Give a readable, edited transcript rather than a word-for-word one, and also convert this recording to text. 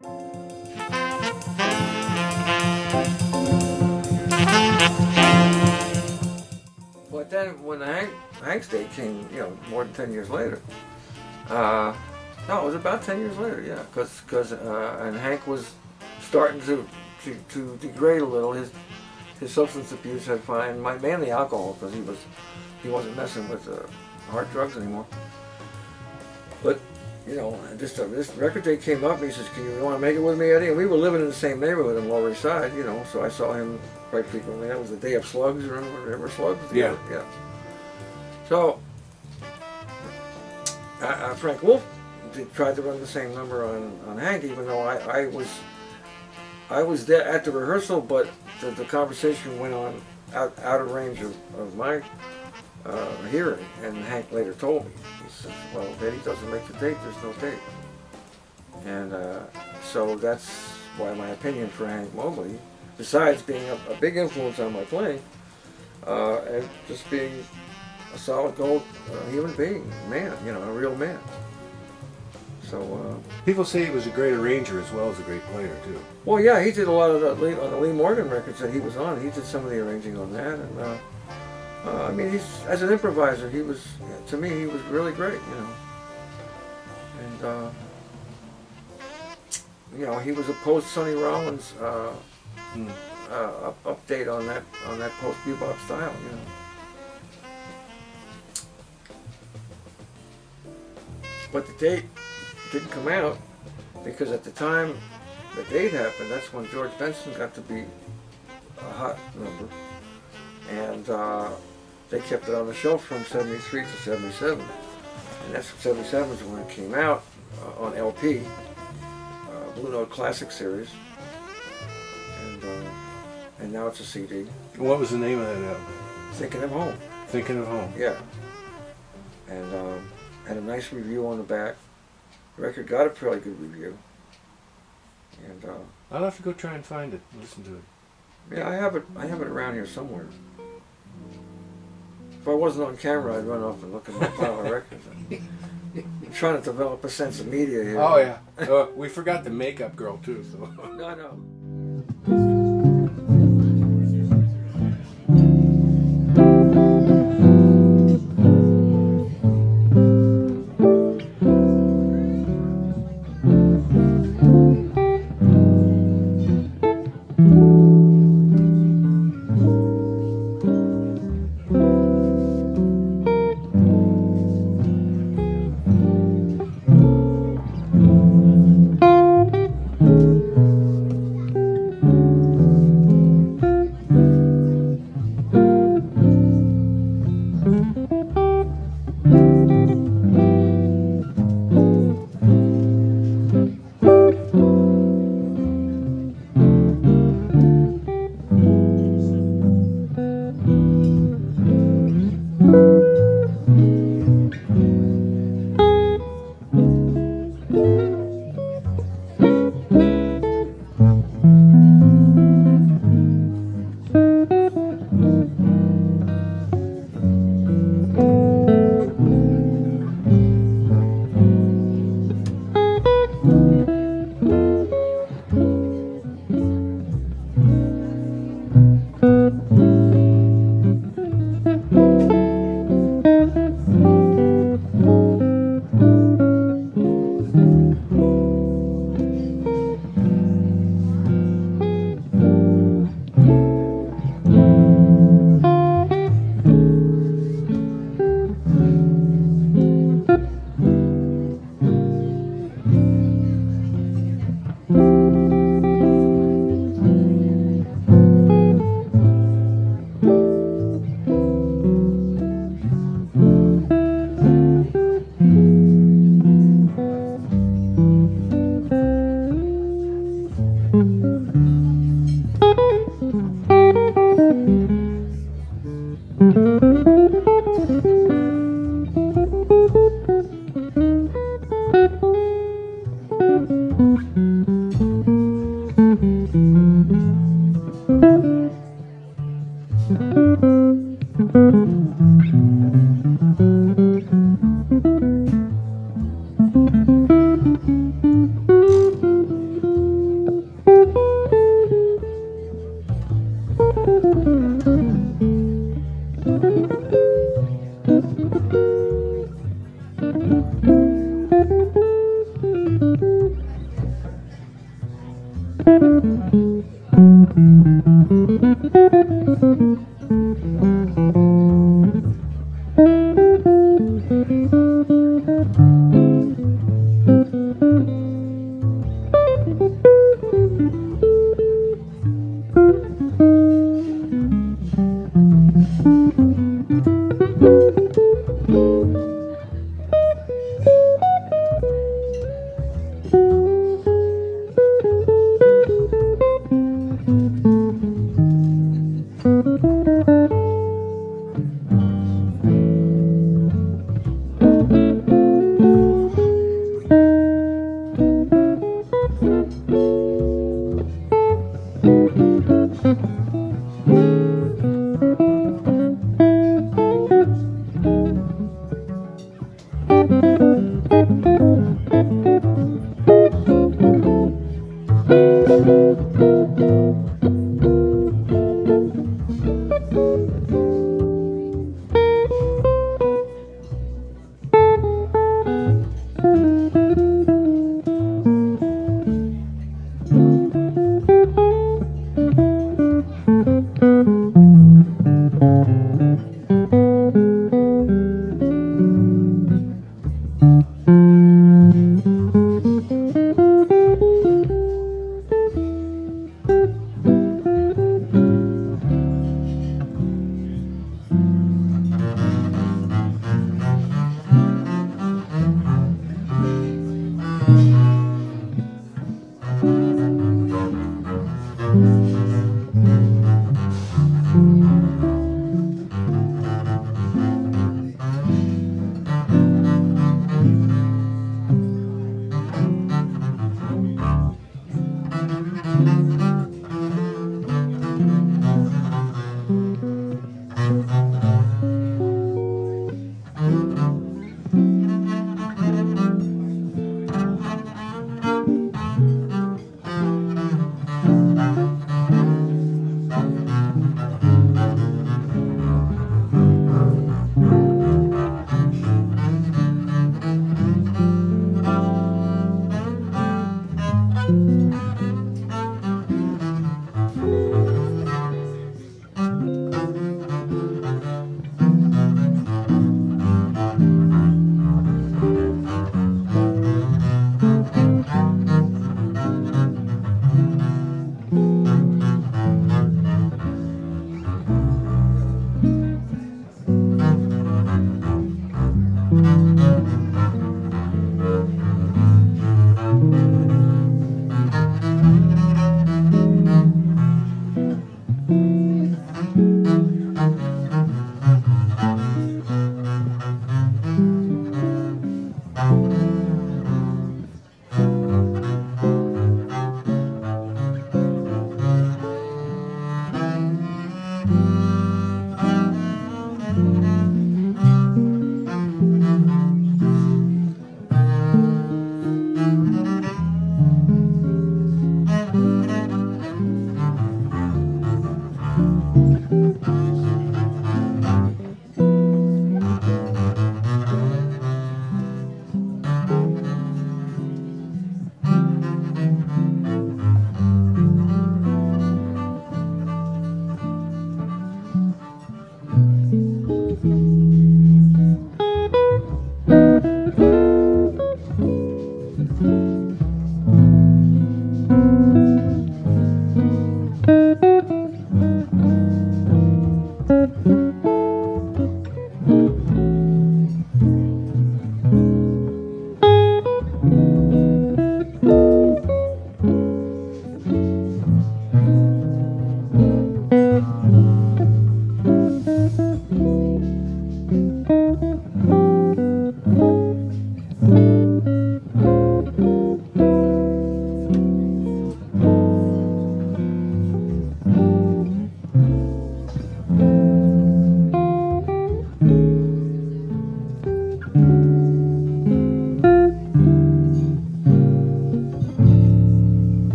But then when Hank's day came, you know, more than 10 years later, no, it was about 10 years later, yeah, because and Hank was starting to degrade a little. His substance abuse had fine, mainly alcohol, because he wasn't messing with hard drugs anymore. But you know, this record day came up, and he says, "You want to make it with me, Eddie?" And we were living in the same neighborhood in Lower East Side, you know, so I saw him quite frequently. That was the day of Slugs, remember Slugs? Yeah. Yeah. So Frank Wolf tried to run the same number on Hank, even though I was there at the rehearsal, but the conversation went on out of range of my hearing, and Hank later told me, he said, "Well, if Eddie doesn't make the tape, there's no tape." And so that's why my opinion for Hank Mobley, besides being a big influence on my playing, and just being a solid gold human being, man, you know, a real man. So people say he was a great arranger as well as a great player too. Well, yeah, he did a lot of on the Lee Morgan records that he was on. He did some of the arranging on that, and I mean, as an improviser, to me, he was really great, you know. And you know, he was a post Sonny Rollins update on that post bebop style, you know. But the date didn't come out because at the time the date happened, that's when George Benson got to be a hot number, and they kept it on the shelf from '73 to '77, and that's '77 is when it came out on LP, Blue Note Classic Series, and now it's a CD. What was the name of that album? Thinking of Home. Thinking of Home. Yeah, and had a nice review on the back. The record got a fairly good review, and I'll have to go try and find it, listen to it. Yeah, I have it around here somewhere. If I wasn't on camera, I'd run off and look at my pile of records. I'm trying to develop a sense of media here. Oh yeah, we forgot the makeup girl too. So. No.